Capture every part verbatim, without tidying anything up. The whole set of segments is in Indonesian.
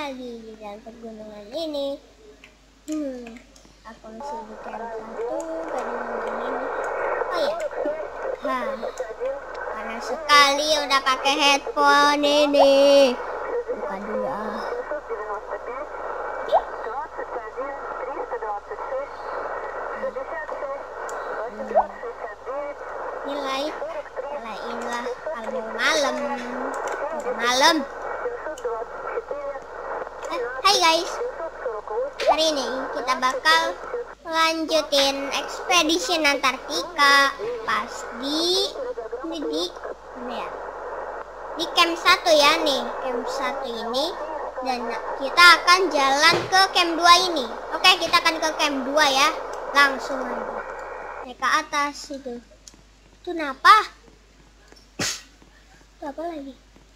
lagi di dalam pegunungan ini. Hmm, aku masih di camp satu, gak ada ngomong ini. Oh ya, hah, panas sekali udah pakai headphone ini. Buka dulu ah. Ini light, nyalainlah kalau malam. Udah malam. Eh, hai guys. Hari ini kita bakal lanjutin ekspedisi Antartika pas di ini di mana ya? Di camp satu ya nih, camp satu ini, dan kita akan jalan ke camp dua ini. Oke, kita akan ke camp dua ya. Langsung aja. Naik ke atas itu. Itu kenapa? Itu apa lagi?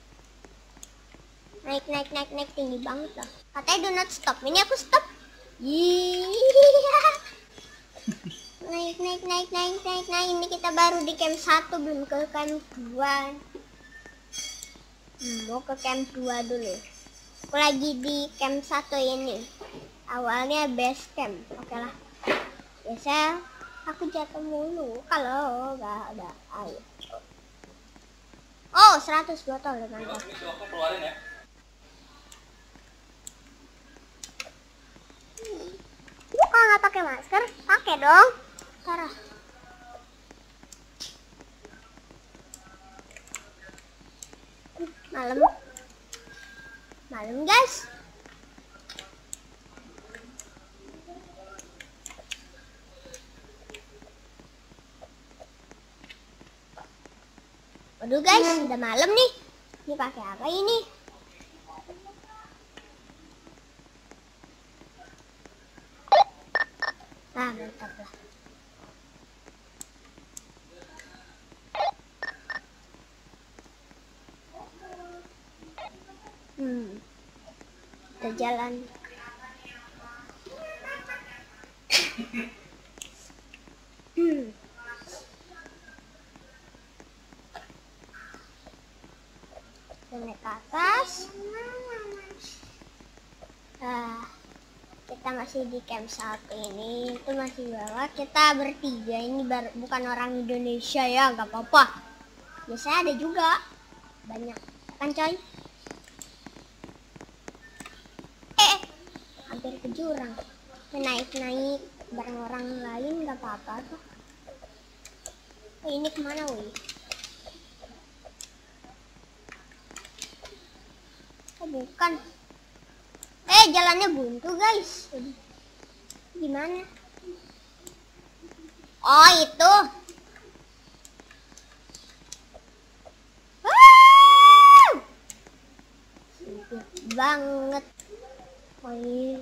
Naik, naik, naik, naik tinggi banget lah. Katanya do not stop. Ini aku stop. Iya. Naik, naik, naik, naik, naik, naik. Ini kita baru di camp satu, belum ke camp dua. Hmm, mau ke camp dua dulu. Aku lagi di camp satu ini. Awalnya base camp. Oke lah. Biasa aku jatuh mulu kalau nggak ada air. Oh, seratus botol mantap. Kok nggak pakai masker? Pakai dong. Parah. Malam. Malam, guys. Waduh guys, hmm. udah malam nih. Ini pakai apa ini? Ah, mantap lah. Hmm. Kita jalan. hmm. Naik ke atas. Nah, kita masih di camp satu ini. Itu masih bawah. Kita bertiga ini bar bukan orang Indonesia ya, nggak apa-apa. Biasanya ada juga banyak kan coy. Eh, hampir ke jurang. Naik-naik bareng orang lain nggak apa-apa tuh. Oh, ini kemana wih? Oh, bukan. Eh, jalannya buntu guys. Gimana? Oh, itu. Wow! Sempit banget. Oh, iya.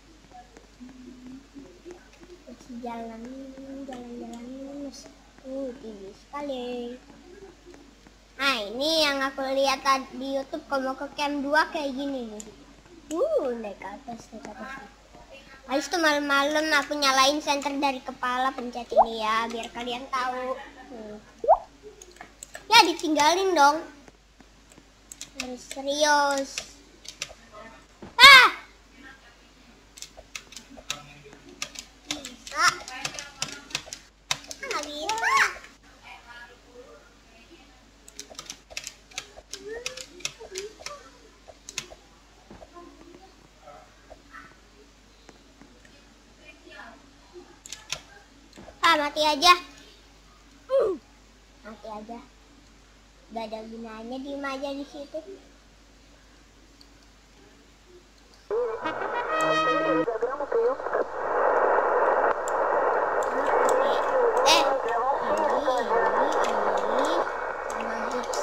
Jalan, jalan-jalan. Uh, tinggi sekali. Nah, ini yang aku lihat di YouTube kalau mau ke camp dua kayak gini nih. Uh, naik ke atas, naik ke atas. Habis itu malam-malam aku nyalain senter dari kepala, pencet ini ya, biar kalian tahu. Hmm. Ya, ditinggalin dong. Harus serius. Ah! Bisa. Nggak bisa. Ah, mati aja. Uh, mati aja. Gak ada gunanya diem aja di situ. Eh, ini, ini, ini, sama books.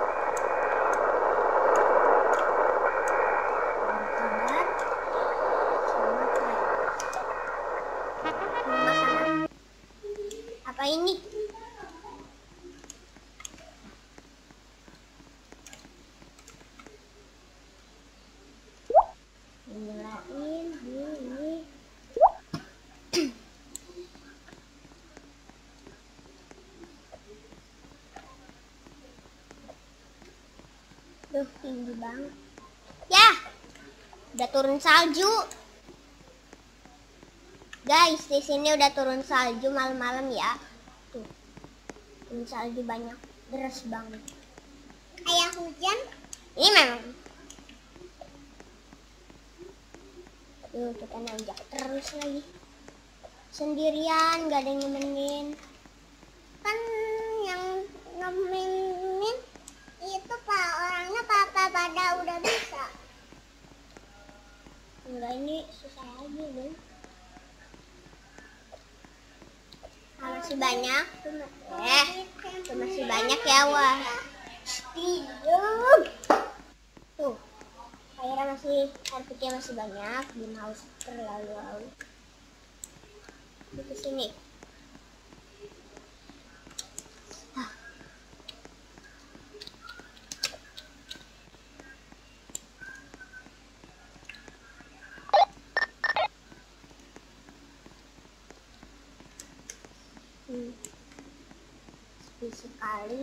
Apa ini? Nyalain ini. Duh, tinggi banget. Ya. Udah turun salju. Guys, di sini udah turun salju malam-malam ya. Tuh. Turun salju banyak, deras banget. Kayak hujan. Ini memang. Tuh, kita nanjak terus lagi. Sendirian, gak ada yang nemenin. Kan yang nemenin itu pak orangnya papa pada udah bisa. Enggak, ini susah lagi nih. Ah, masih banyak. Eh, itu masih banyak ya, wah. Tuh, airnya masih, air putih masih banyak. Belum haus terlalu haus. Di sini. Ah. Hmm. Sepi sekali.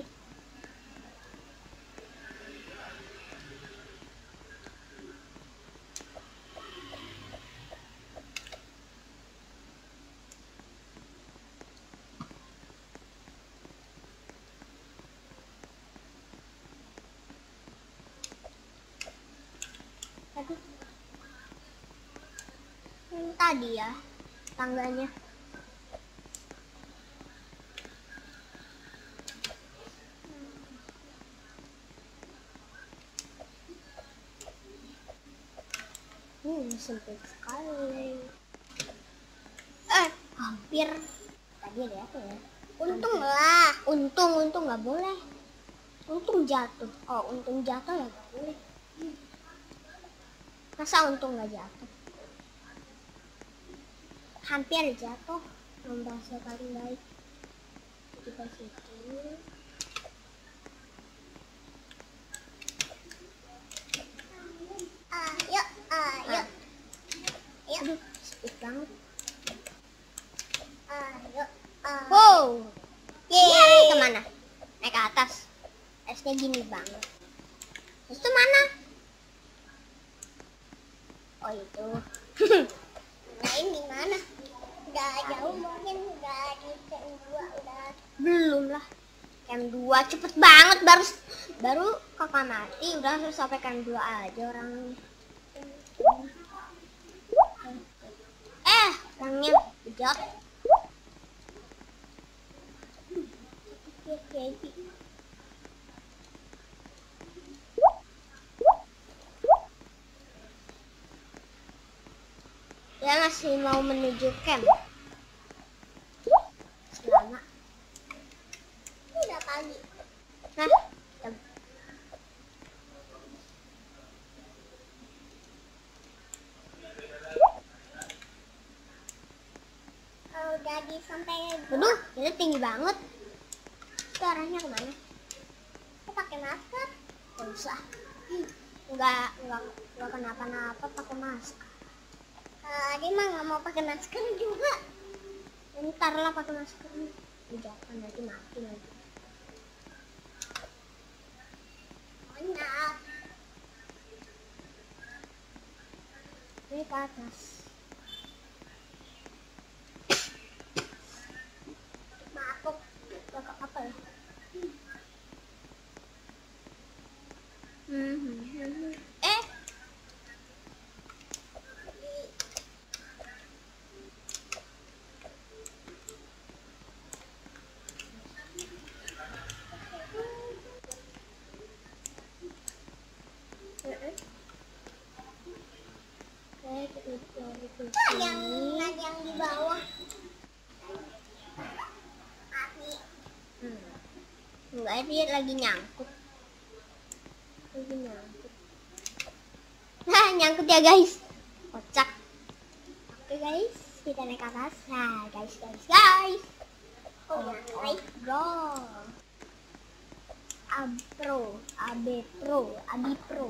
Aduh. Hmm, tadi ya tangganya. Hmm, sempit sekali. Eh, hampir. Tadi ada apa ya? Untung lah. Untung, untung nggak boleh. Untung jatuh. Oh, untung jatuh ya nggak boleh. Masa untung nggak jatuh? Hampir jatuh. Membaca paling baik. Kita situ. Ayo, ayo. Ayo. Aduh, speed banget. Ayo, ayo. Wow. Yeay, kemana? Naik ke atas. Esnya gini banget. Terus itu mana? Oh itu. Nah ini mana? Udah jauh mungkin, udah di camp dua udah. Belum lah. Camp dua cepet banget, baru baru kakak mati udah harus sampai camp dua aja orang. Eh, orangnya bejat. Dia masih mau menuju camp. Selama udah pagi. Nah, udah di sampai. Aduh, ini tinggi banget. Itu arahnya kemana? Aku pakai masker. Gak usah. Enggak, enggak, enggak kenapa-napa pakai masker. Adi mah nggak mau pakai masker juga. Ntar lah pakai masker nih. Jangan nanti mati lagi. Banyak. Ini ke atas. Maaf, kakak apa ya? Hmm, hmm, hmm. Eh. Yang yang di bawah. Hmm. Enggak, dia lagi nyangkut. Lagi nyangkut. Nah, nyangkut ya guys. Kocak. Oke guys, kita naik ke atas. Nah, guys, guys, guys. Oh, naik bro. Abpro, Abe Pro, Abi Pro.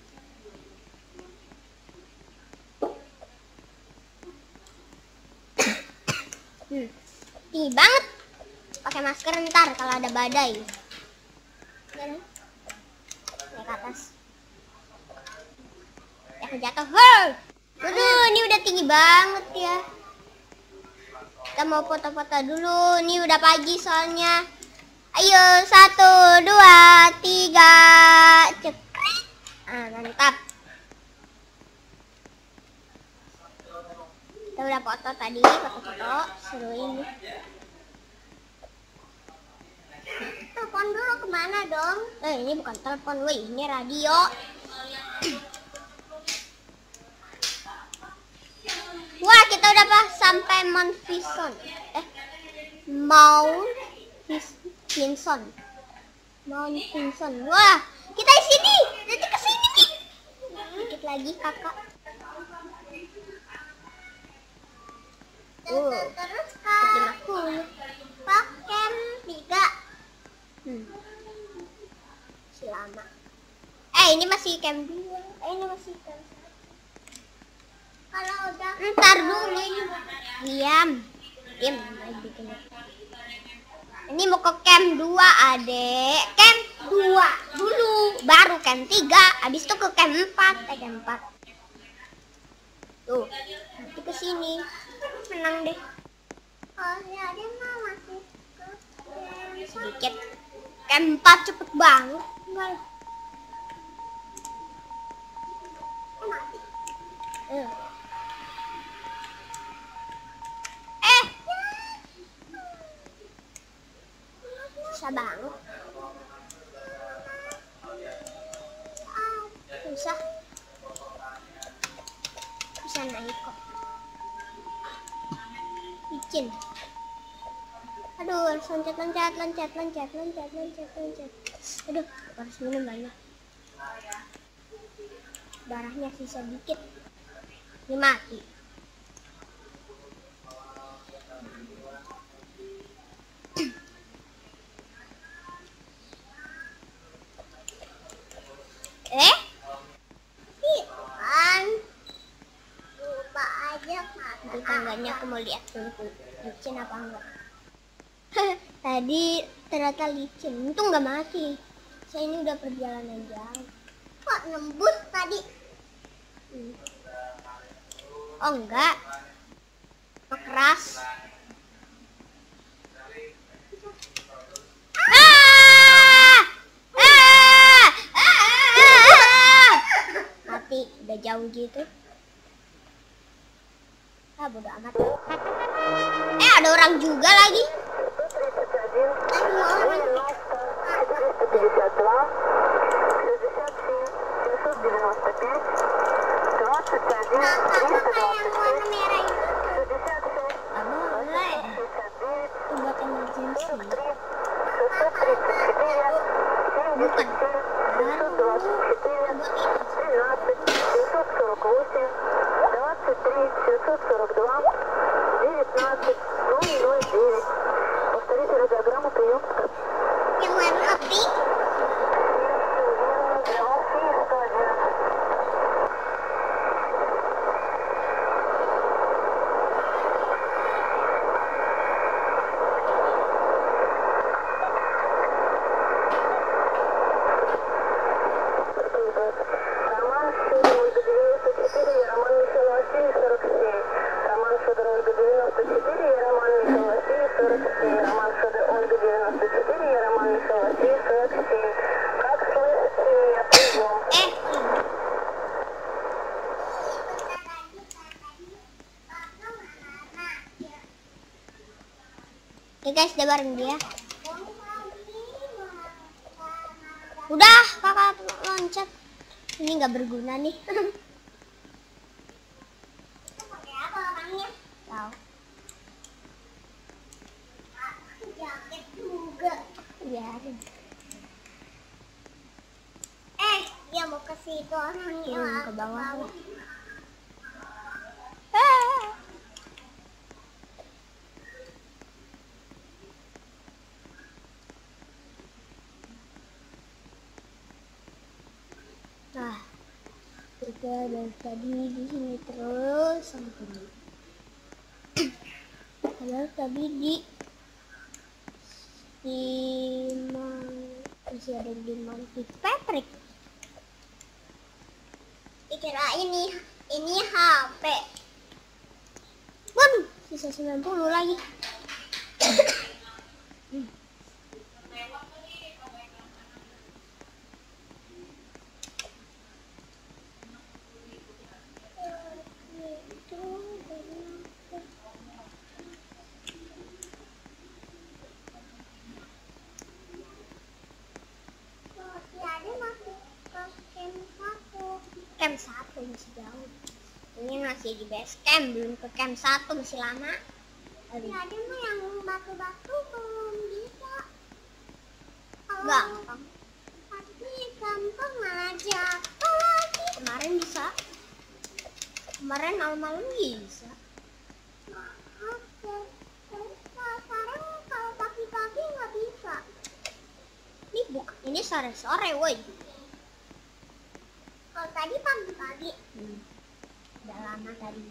Hmm, tinggi banget. Pakai masker ntar kalau ada badai. Ya, naik ke atas. Ya. aku jatuh. Hei, aduh, ini udah tinggi banget ya. Kita mau foto-foto dulu. Ini udah pagi soalnya. Ayo, satu, dua, tiga, cekrek. Ah, mantap. Kita udah foto tadi, foto-foto. Seru ini. Telepon dulu kemana dong? Eh, ini bukan telepon, woi, ini radio. Wah, kita udah pas sampai Mount Vinson. Eh, Mount Vinson. Mount Vinson. Wah, kita di sini. Nanti ke sini nih. Dikit lagi, kakak. Uh, terus kan aku pakai tiga. Hmm. Masih lama. Eh, ini masih camp dua. Eh, ini masih camp. Kalau udah ntar dulu ini. Diam. Diam bikin. Ini mau ke camp dua, Adek. Camp dua dulu, baru camp tiga, habis itu ke camp empat, eh camp empat. Tuh, nanti ke sini. Menang deh. Oh, ya dia mau masih ke camp sedikit. Camp empat cepet banget. Enggak. Mati. Eh. Eh. Susah banget. Susah. Bisa naik kok. Licin. Aduh, loncat, loncat, loncat, loncat, loncat, loncat, loncat. Aduh, harus minum banyak. Darahnya sisa dikit. Ini mati. Eh? Kan. Lupa aja, Kak. Di tangganya aku mau lihat dulu. Licin apa enggak? Tadi ternyata licin. Untung nggak mati. Saya ini udah perjalanan jauh. Kok nembus tadi? Hmm. Oh enggak. Keras. Ah! Ah! Ah! Mati. Udah jauh gitu. Ah, bodo amat. Eh, ada orang juga lagi. Yang warna pink. Oke guys, udah bareng dia. Udah, kakak loncat. Ini nggak berguna nih. Tahu. Jaket juga. Biarin. Eh, dia mau ke situ orangnya. Hmm, ke bawah. Ah. Nah, kita dari tadi di sini terus sampai ini. Padahal tadi di di masih ada di Monty Patrick. Kira ini ini H P. Waduh, sisa sembilan puluh lagi. hmm. Camp satu masih jauh. Ini masih di base camp, belum ke camp satu, masih lama. Tadi ada mah yang batu-batu belum bisa. Gampang. Tapi gampang aja. Lagi. Kemarin bisa. Kemarin malam-malam bisa. Oke. Sekarang kalau pagi-pagi nggak bisa. Ini bukan. Ini sore-sore, woi. Kalau tadi pagi-pagi. Hmm. Udah lama tadi.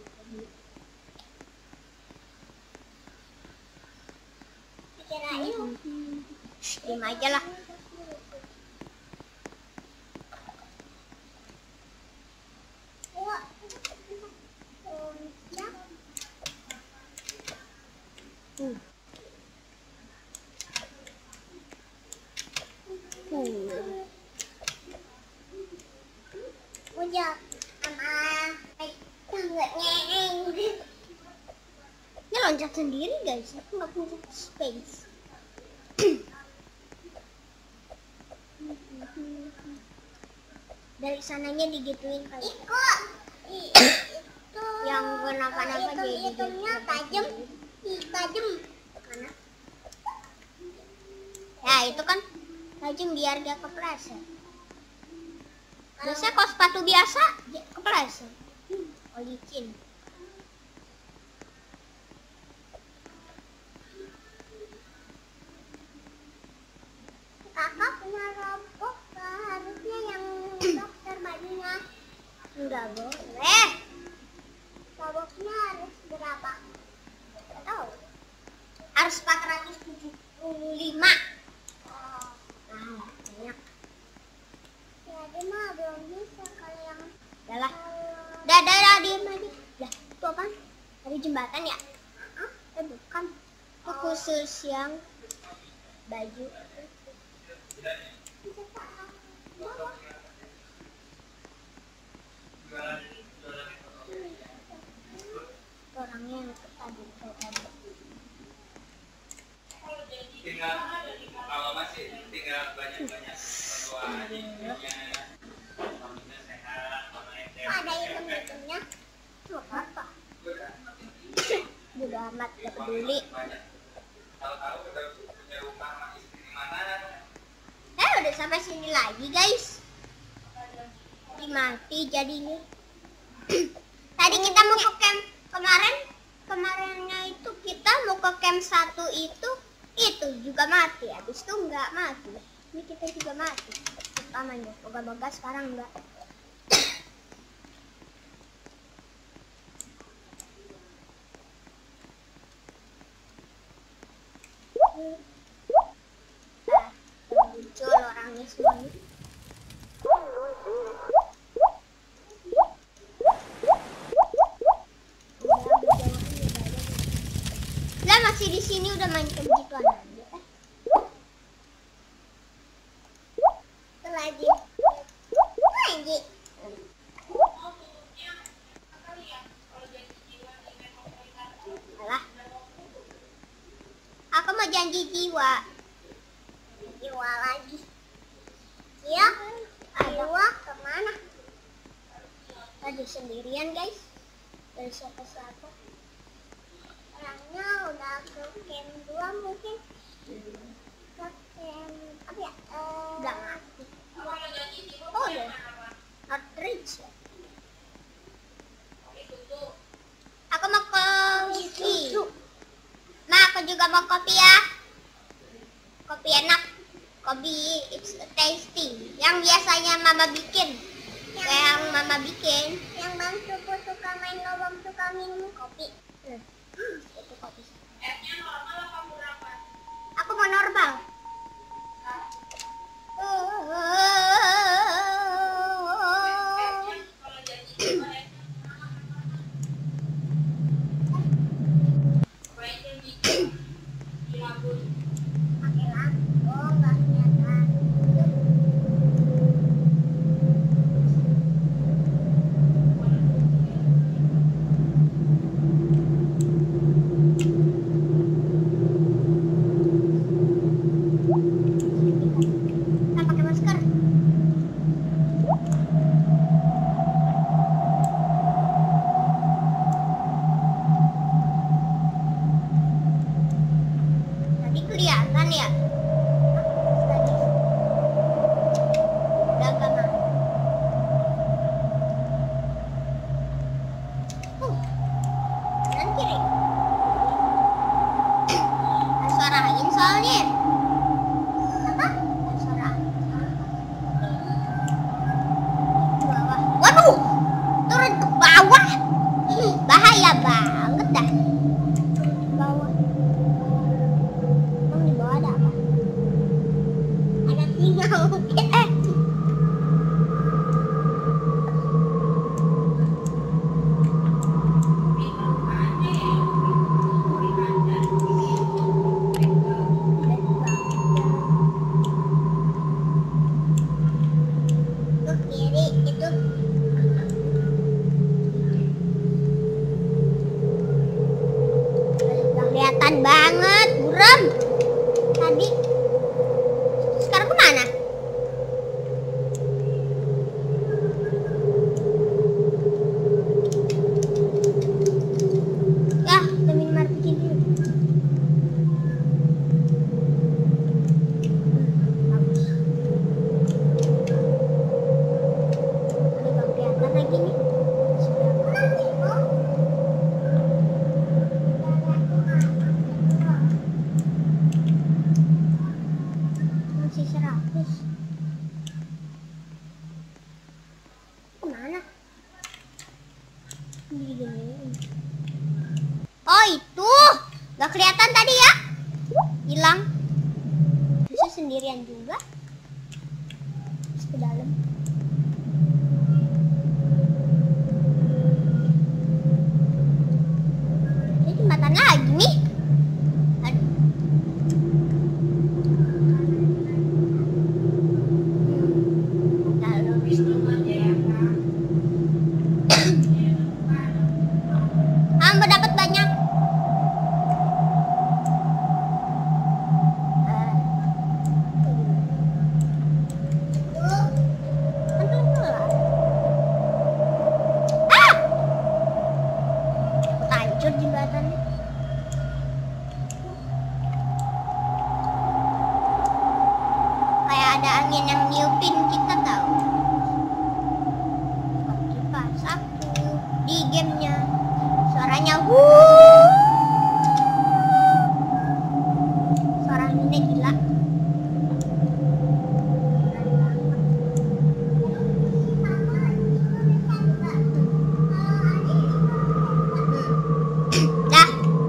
Kirain. Hmm. Diam aja lah. Hmm. Hmm. Udah sama tangganya ini loncat sendiri guys, aku nggak punya space. Dari sananya digituin kali. Ikut. Itu yang kenapa-napa jadi hitungnya tajam, tajam mana? Ya itu kan tajam biar gak kepleset. Biasanya kalau sepatu biasa kepleset. Oh licin. Kakak punya robot, harusnya yang dokter bajunya. Enggak boleh. Robotnya harus berapa? Enggak tahu. Harus empat ratus tujuh puluh lima. Oh, nah, banyak. Ya, mah belum bisa kalau yang. Yalah. Dah, dah, dah, diem aja. Dah, itu apa? Dari jembatan ya? Hah? Eh, bukan. Itu khusus yang baju. Orangnya yang tadi tadi. Tinggal kalau masih tinggal banyak-banyak ada item-itemnya. Mau apa? Bodo amat, gak peduli. Eh udah sampai sini lagi guys. Mati jadinya. Tadi kita mau ke camp kemarin kemarinnya itu kita mau ke camp satu itu itu juga mati. Habis itu nggak mati. Ini kita juga mati. Utamanya moga-moga sekarang enggak. Nah, muncul orangnya semuanya. Lah masih di sini udah main begituan aja kan? Itu lagi, lagi. Alah, aku mau janji jiwa, jiwa lagi. Ya, jiwa kemana? Tadi sendirian guys, dari siapa-siapa. Orangnya udah ke camp dua mungkin. Hmm. Ke camp apa ya? Uh, udah mati. Oh udah. Not rich ya. Aku mau kopi. Ma, aku juga mau kopi ya. Kopi enak. Kopi it's tasty. Yang biasanya mama bikin. Yang, Kayak yang mama bikin. Yang bang suku suka main lobang suka minum kopi. Hmm. Itu kopi. F-nya normal apa berapa? Aku mau normal. Eh. Ke kiri itu. Kelihatan banget, buram. Tadi. Sekarang kemana? Ya, kita minum air putih dulu. Hmm, bagus. Ini gak kelihatan lagi nih. Masih seratus. Kemana? Gini-gini. Oh itu, gak kelihatan tadi ya? Hilang. Bisa sendirian juga. Terus ke dalam. Ini jembatan lagi nih. Aduh. Hamba dapat banyak. Eh, kan pelan-pelan. Ah! Hancur jembatannya. Kayak ada angin yang niupin kita tahu. Kipas aku di gamenya. Suaranya wuh. Suara ini gila. Dah.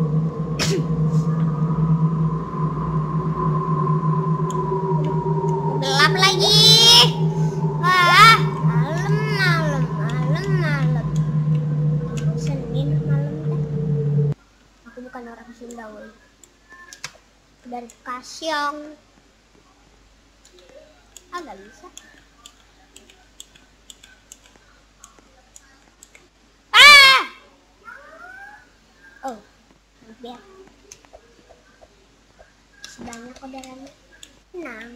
Gelap lagi. Wah, malam malam malam malam. Senin malam kan. Aku bukan orang Sunda woy. Dari Kasyong. Agak bisa. Ah! Oh, biar. Sebanyak saudaranya. Tenang.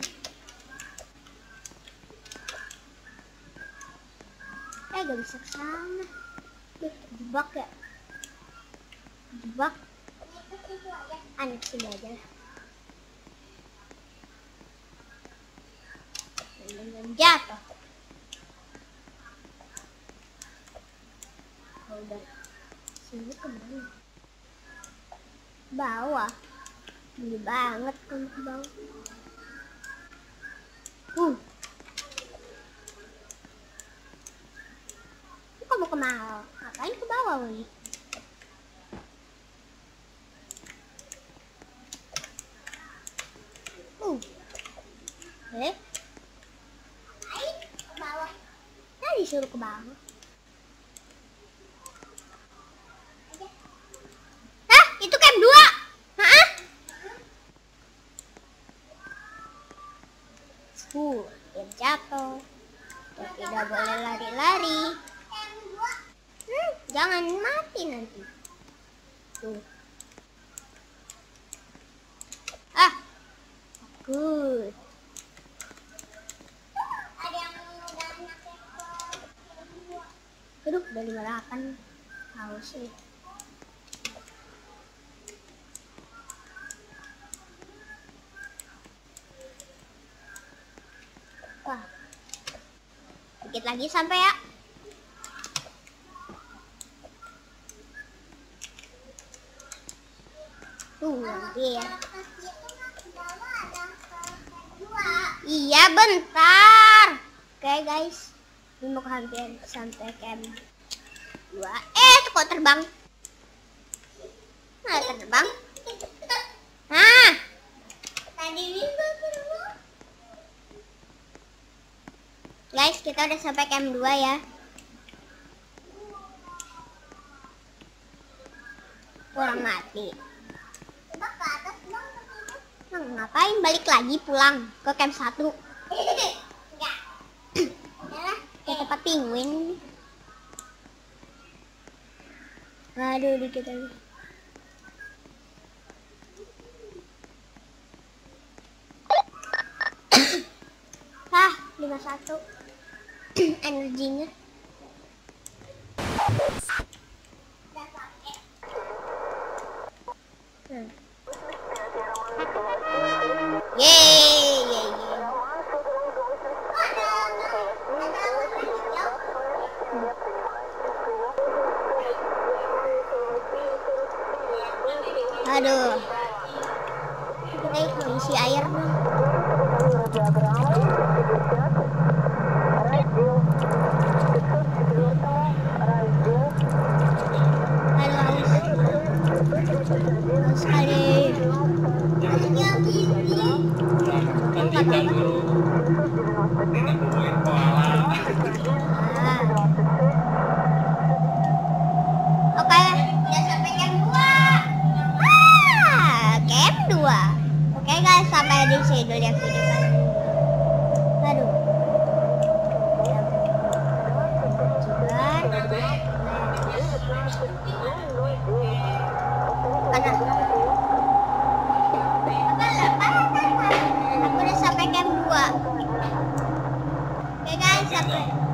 Eh, gak bisa ke sana. Duh, terjebak ya. Terjebak. Aneh sini aja lah. Jangan jatuh. Oh, udah. Sini kemana? Bawah. Tinggi banget kamu ke bawah. Uh. Kamu kemana? Ngapain ke bawah, Woi? Uh. Eh? Ayo ke bawah. Tadi disuruh ke bawah. Hah? Itu camp dua? Hah? Uh, dia jatuh. Tidak boleh lari-lari. Hmm, jangan mati nanti. Tuh. Ah, takut. Ada yang udah anak Aduh, udah lima puluh delapan. Haus nih. Wah. Dikit lagi sampai ya. Tuh, dia. Iya, bentar. Oke, guys. Ini mau hampir sampai camp dua. Eh, itu kok terbang? Nah, terbang. Nah. Tadi bisa terbang. Guys, kita udah sampai camp dua ya. Kurang mati. Coba ke atas dong. Nah, ngapain balik lagi pulang ke camp satu? Enggak. Udah ke tempat penguin. Aduh, dikit lagi. Ah, lima puluh satu energinya. Hmm. Yeay, yeay, yeay. Aduh, kita isi air dong. Aduh, haus. Haus sekali. Lanjutkan dulu. Ini bubuin koala. Ah. Oke, udah sampai camp dua. Ah, camp dua. Oke guys, sampai di sini dulu ya video kali ini. Aduh. Aku udah sampai camp dua. Oke guys, sampai